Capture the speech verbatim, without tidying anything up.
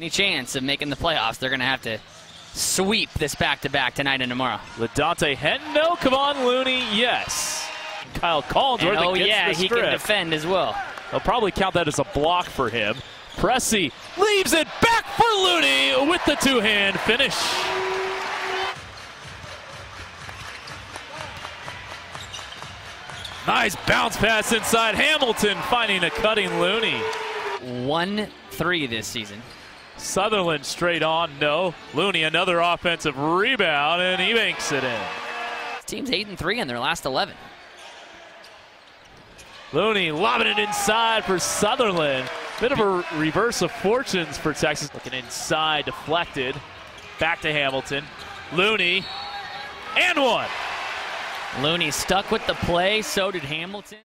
Any chance of making the playoffs, they're going to have to sweep this back-to-back tonight and tomorrow. LaDante Henton, no. Kevon Looney, yes. Kyle Collinsworth, oh gets yeah, the he strip. can defend as well. They'll probably count that as a block for him. Pressey leaves it back for Looney with the two-hand finish. Nice bounce pass inside. Hamilton finding a cutting Looney. one three this season. Sutherland straight on, no. Looney another offensive rebound, and he banks it in. This team's eight and three in their last eleven. Looney lobbing it inside for Sutherland. Bit of a reverse of fortunes for Texas. Looking inside, deflected. Back to Hamilton. Looney, and one. Looney stuck with the play, so did Hamilton.